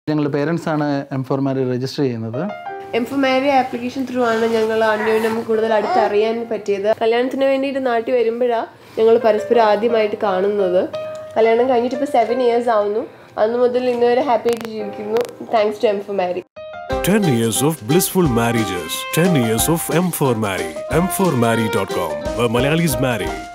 ഞങ്ങളുടെ പേരൻസാണ് M4 മാരി register ചെയ്യുന്നത്. M4 മാരി application through ആണ് ഞങ്ങൾ അന്യോന്യം കൂടുതൽ അടുത്തറിയാൻ പറ്റിയത്. കല്യാണത്തിന് വേണ്ടിയിട്ട് നാട്ടിൽ വരുമ്പോഴാണ് ഞങ്ങൾ പരസ്പരം ആദ്യമായിട്ട് കാണുന്നത്. കല്യാണം കഴിഞ്ഞിട്ട് ഇപ്പോൾ 7 years ആവുന്നു. അന്ന് മുതൽ ഇന്ന് വരെ ഹാപ്പി ആയിട്ട് ജീവിക്കുന്നു. Thanks to M4 marry. 10 years of blissful marriages. 10 years of M4 Marry. M4Marry.com, where Malayalis marry.